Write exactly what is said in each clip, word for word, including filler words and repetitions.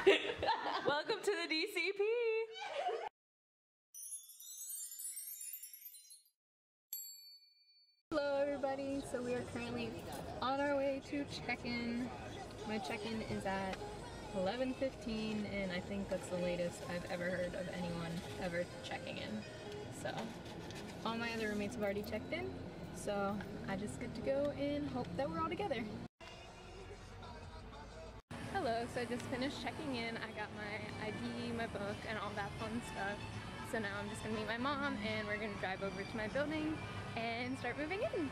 Welcome to the D C P. Hello everybody, so we are currently on our way to check-in. My check-in is at eleven fifteen and I think that's the latest I've ever heard of anyone ever checking in. So, all my other roommates have already checked in, so I just get to go and hope that we're all together. Hello, so I just finished checking in. I got my I D, my book, and all that fun stuff. So now I'm just gonna meet my mom and we're gonna drive over to my building and start moving in.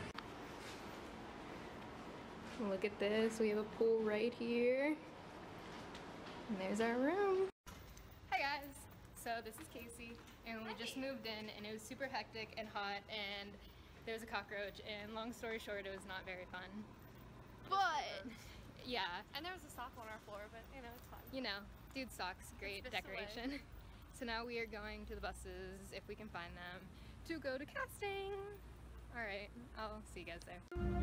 Look at this, we have a pool right here. And there's our room. Hi guys, so this is Casey and we just moved in and it was super hectic and hot and there was a cockroach and long story short it was not very fun. But yeah. And there was a sock on our floor, but you know, it's fine. You know, dude socks, great decoration. So now we are going to the buses, if we can find them, to go to casting. Alright, I'll see you guys there.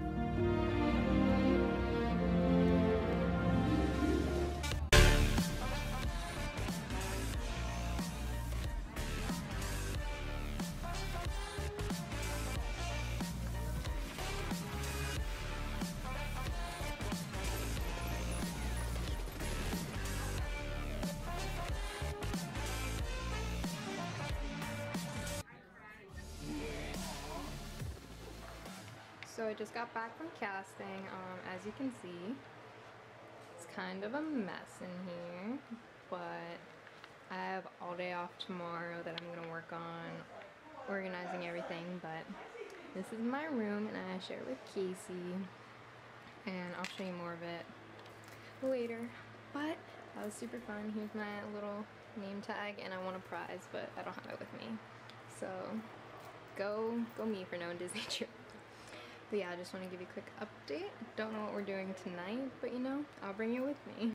So I just got back from casting. Um, as you can see, it's kind of a mess in here, but I have all day off tomorrow that I'm gonna work on organizing everything. But this is my room and I share it with Casey, and I'll show you more of it later. But that was super fun. Here's my little name tag, and I won a prize, but I don't have it with me. So go, go me for knowing Disney trip. But yeah, I just want to give you a quick update. Don't know what we're doing tonight, but you know, I'll bring you with me.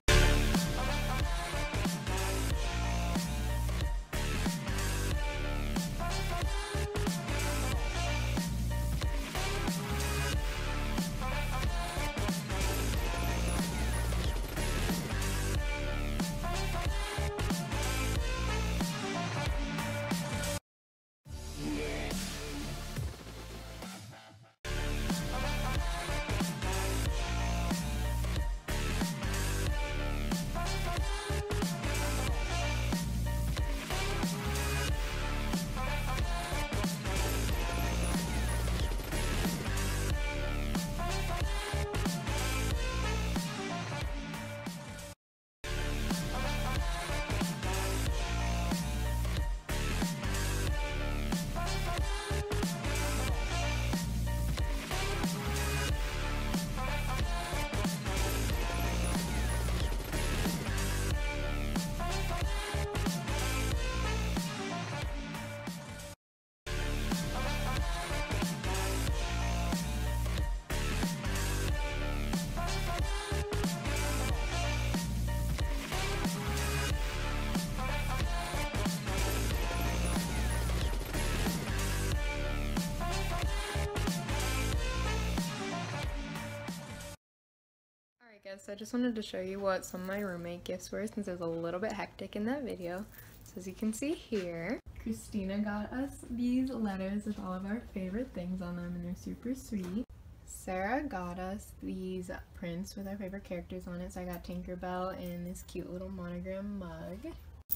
Guys, so I just wanted to show you what some of my roommate gifts were since it was a little bit hectic in that video. So as you can see here, Christina got us these letters with all of our favorite things on them and they're super sweet. Sarah got us these prints with our favorite characters on it, so I got Tinkerbell and this cute little monogram mug.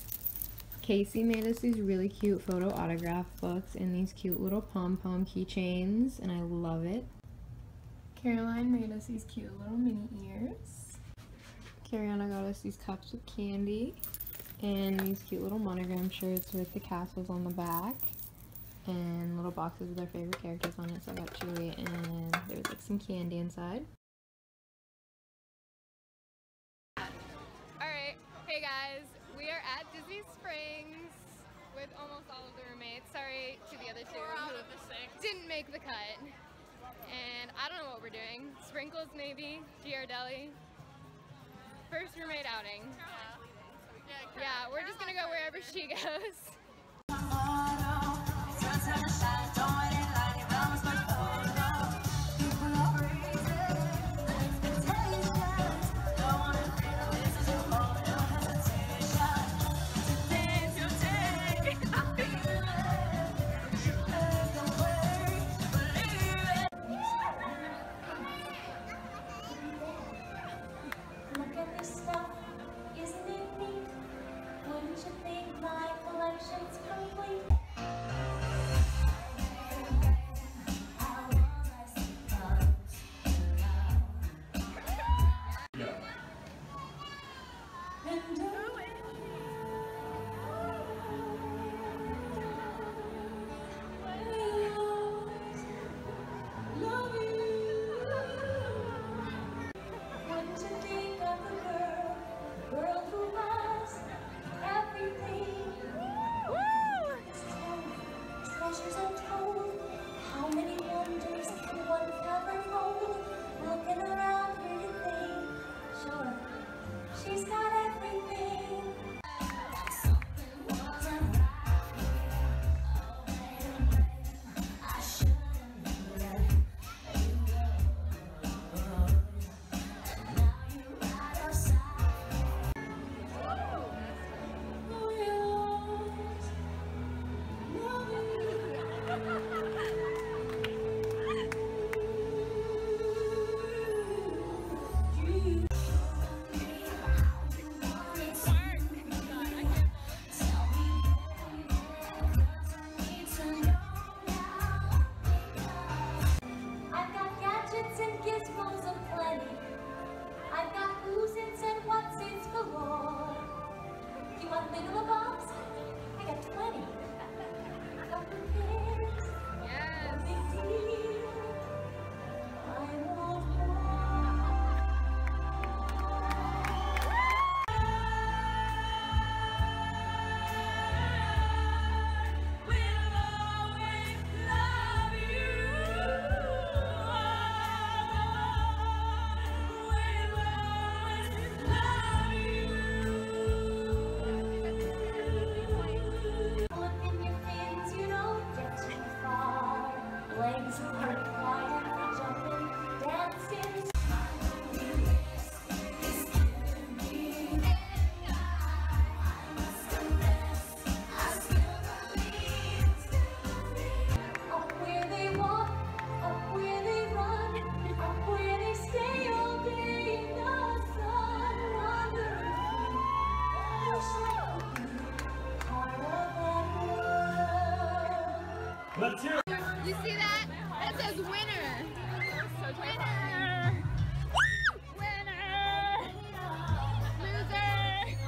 Casey made us these really cute photo autograph books and these cute little pom-pom keychains, and I love it. Caroline made us these cute little mini ears. Cariana got us these cups with candy and these cute little monogram shirts with the castles on the back and little boxes with our favorite characters on it. So I got Chewie and there was like some candy inside. Alright, hey guys, we are at Disney Springs with almost all of the roommates. Sorry to the other two who didn't make the cut. And I don't know what we're doing. Sprinkles maybe, Ghirardelli. First roommate outing. Yeah, yeah, we're just gonna go wherever she goes. thingamabobs? I got twenty. Couple pairs. Yes. No big deal. I won't legs work wide for jumping, dancing. Up where they walk, up where they run, up where they stay all day in the sun. Wandering free, wish I could be part of that world. Let's hear it. You see that? That says winner. Winner. Winner. Loser.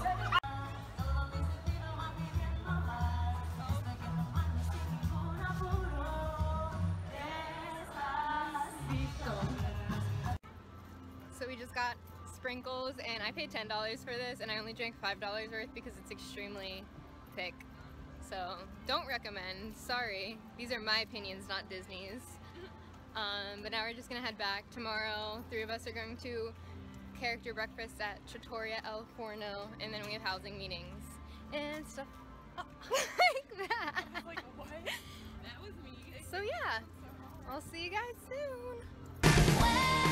So we just got sprinkles and I paid ten dollars for this and I only drank five dollars worth because it's extremely thick. So don't recommend, sorry. These are my opinions, not Disney's. Um, but now we're just gonna head back. Tomorrow, three of us are going to character breakfast at Trattoria El Forno, and then we have housing meetings and stuff like that. I was like, what? That was me. So yeah, I'll see you guys soon. Well,